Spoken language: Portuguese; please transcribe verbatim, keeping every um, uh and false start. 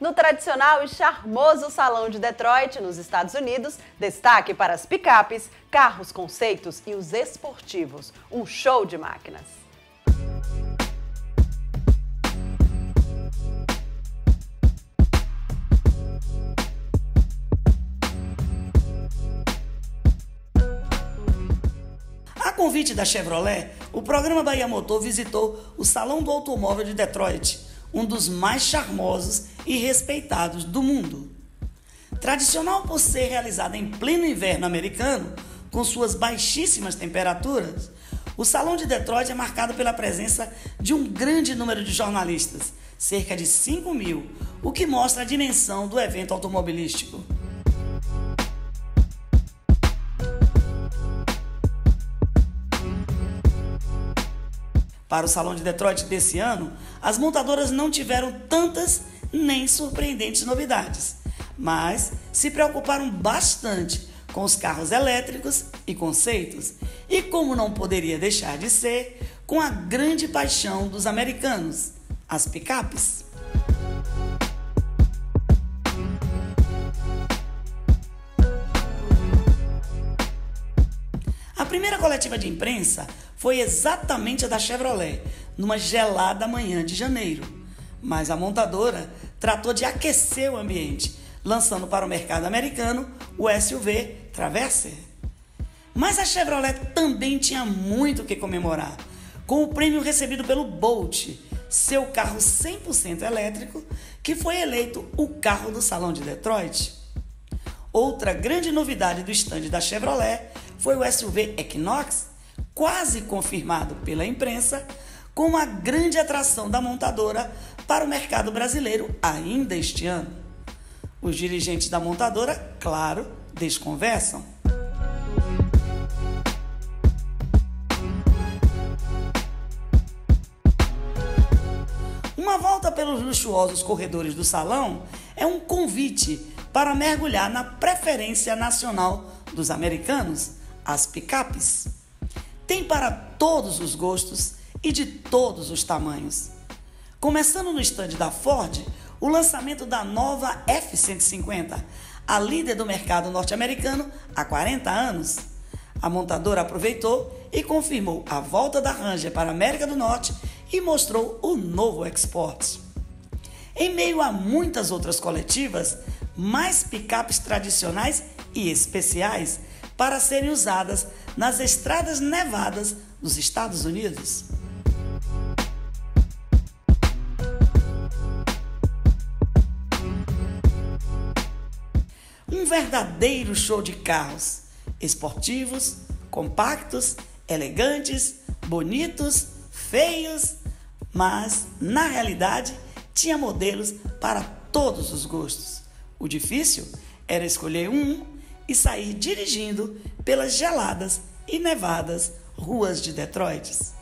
No tradicional e charmoso Salão de Detroit, nos Estados Unidos, destaque para as picapes, carros conceitos e os esportivos. Um show de máquinas. A convite da Chevrolet, o programa Bahia Motor visitou o Salão do Automóvel de Detroit, um dos mais charmosos e respeitados do mundo. Tradicional por ser realizado em pleno inverno americano, com suas baixíssimas temperaturas, o Salão de Detroit é marcado pela presença de um grande número de jornalistas, cerca de cinco mil, o que mostra a dimensão do evento automobilístico. Para o Salão de Detroit desse ano, as montadoras não tiveram tantas nem surpreendentes novidades, mas se preocuparam bastante com os carros elétricos e conceitos, e como não poderia deixar de ser, com a grande paixão dos americanos, as picapes. A primeira coletiva de imprensa foi exatamente a da Chevrolet, numa gelada manhã de janeiro. Mas a montadora tratou de aquecer o ambiente, lançando para o mercado americano o S U V Traverse. Mas a Chevrolet também tinha muito o que comemorar, com o prêmio recebido pelo Bolt, seu carro cem por cento elétrico, que foi eleito o carro do Salão de Detroit. Outra grande novidade do estande da Chevrolet foi o S U V Equinox, quase confirmado pela imprensa, como a grande atração da montadora para o mercado brasileiro ainda este ano. Os dirigentes da montadora, claro, desconversam. Uma volta pelos luxuosos corredores do salão é um convite para mergulhar na preferência nacional dos americanos, as picapes. Tem para todos os gostos e de todos os tamanhos. Começando no estande da Ford, o lançamento da nova F cento e cinquenta, a líder do mercado norte-americano há quarenta anos. A montadora aproveitou e confirmou a volta da Ranger para a América do Norte e mostrou o novo Export. Em meio a muitas outras coletivas, mais picapes tradicionais e especiais para serem usadas nas estradas nevadas dos Estados Unidos. Um verdadeiro show de carros, esportivos, compactos, elegantes, bonitos, feios, mas, na realidade, tinha modelos para todos os gostos. O difícil era escolher um e sair dirigindo pelas geladas e nevadas ruas de Detroit.